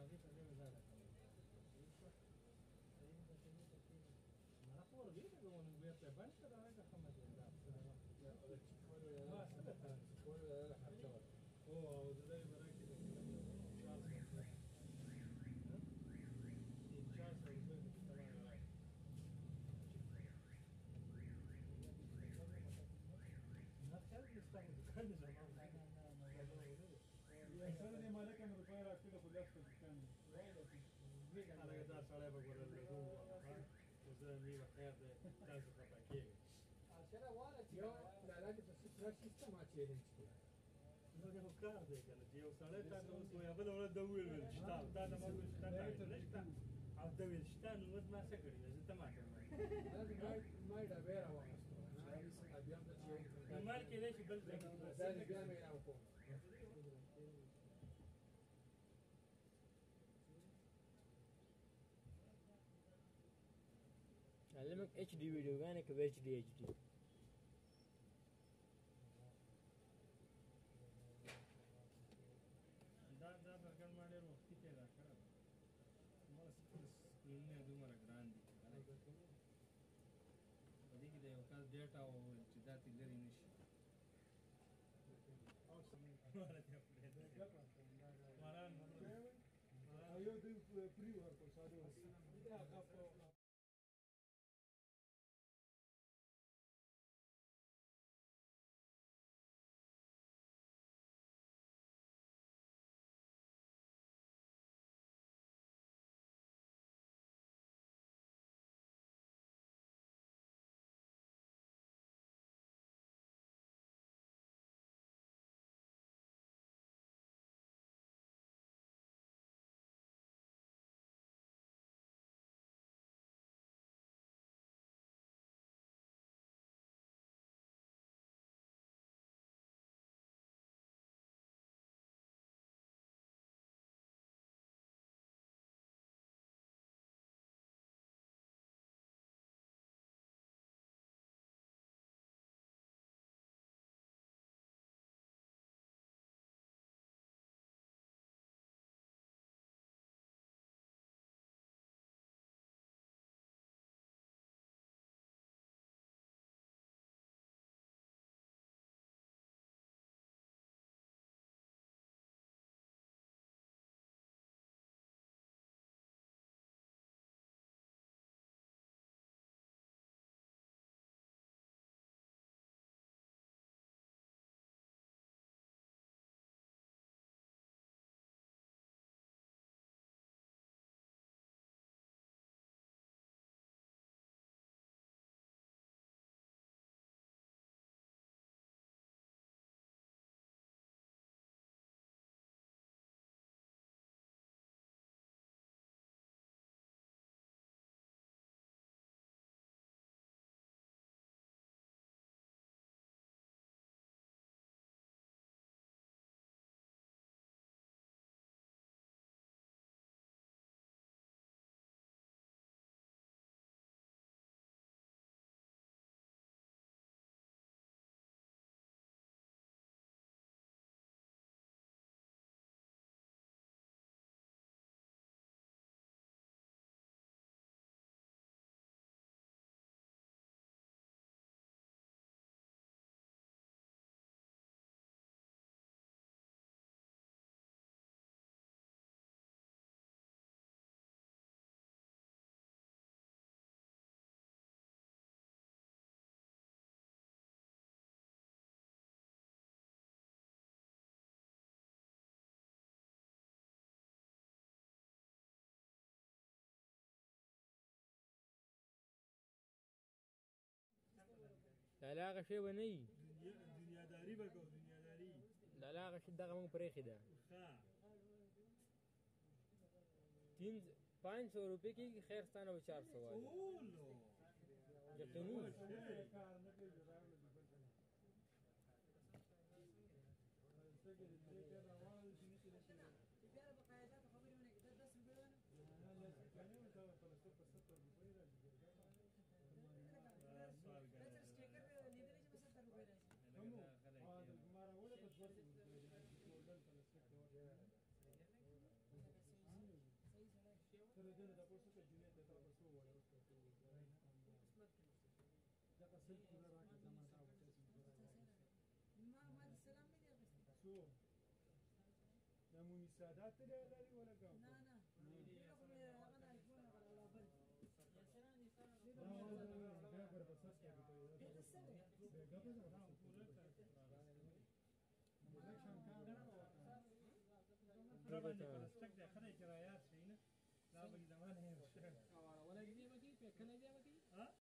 ما أقول لك هو نبيت بنت ترى هذا خمس هو زي براكي سنة ما لك من رفاية كده في الأسفل كان أنا قدر صلاه بقول له وزمي بخير ده تاسو خطاكي عشان وانا تيو لا لا بس سيستم ما تشيلنج نو ده کار دی کنه چې یو سړی تا ته اوس وایي بل ولې د ویل شتا تا ته ما ویل شتا نشته او د ویل شتا نو ما څه کړی زه ته ما کړم ما دا بیره وانستو انا بیا د چې مال کې دی چې بل ځای دا بیا مې راوکو علمك اتش دي فيديو غاني كب اتش دي دا برګر ما ډېر وخت کې را کړم ما سکرین نه دومره ګران دي په دې کې د یو کال ډیټا او چې دا تلری نشي Eu dei frio, sabe? لا لا هغه شی به نه وي دنیاداري به کوو دنیاداري لا لا هغه شی دغه موږ پرېښې ده 500 روپये کېږي خیر ستانه به 400 وایي یقیني Mara, دنه تاسو ته جنې ته تاسو څو وایي اوس ته دا سل پورا راکړه زما تا وځي ما السلام مې دی اغوستی څو دا مونږ سادات ته لري ولا کوم نه نه دا خو مې هغه نه ایفون هغه ولا بل دا پر بساس کې دا څه دی دا په ځای طبعا پلاستیک د خره کرایات شي نه دا به زمانه ولا دې مکی په کنه دې مکی ها